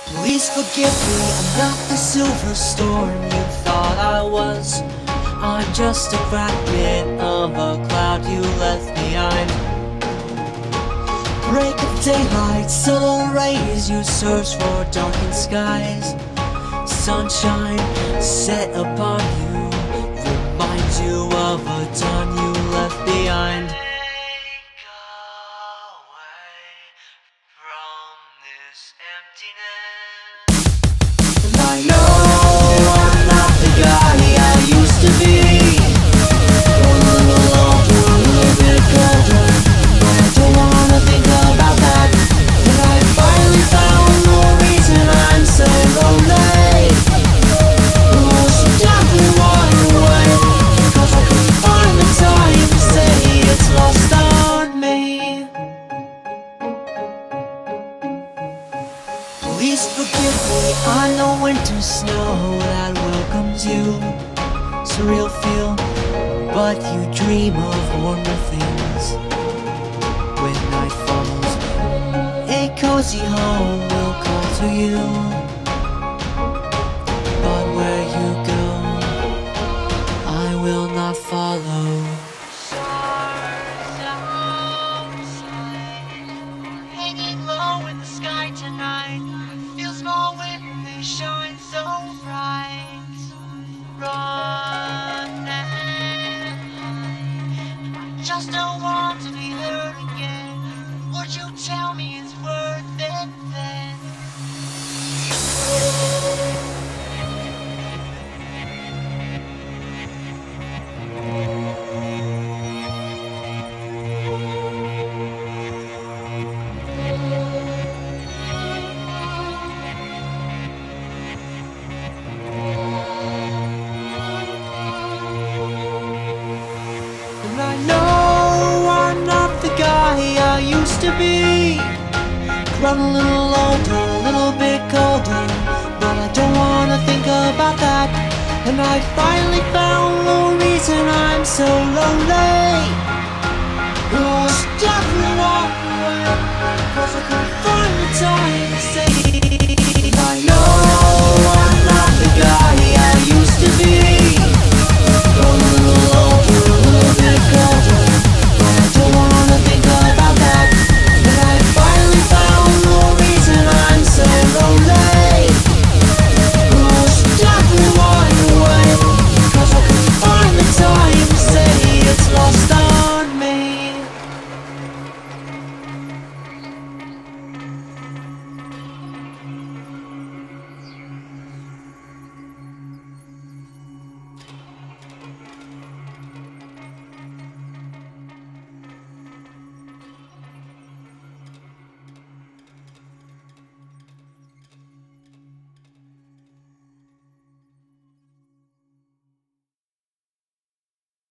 Please forgive me, I'm not the silver storm you thought I was. I'm just a fragment of a cloud you left behind. Break of daylight, subtle rays you search for darkened skies. Sunshine set upon you reminds you of a dawn you left behind. Take away from this emptiness. And I know I'm not the guy I used to be. A little older, a little bit colder, but I don't wanna think about that. And I finally found the reason I'm so lonely. Oh, she definitely walked away, 'cause I couldn't find the time to say it's lost on me. Please forgive me, I know winter snow that welcomes you. Surreal feel, but you dream of warmer things. When night falls, a cozy home will call to you. But where you go, I will not follow. Stars outside, hanging low in the sky tonight. Feel small when they shine so bright. Run and hide. I just don't want to be hurt again. Would you tell me it's worth it then? And I know I'm not the guy I used to be. Grown a little older, a little bit colder, but I don't wanna think about that. And I finally found the reason I'm so lonely.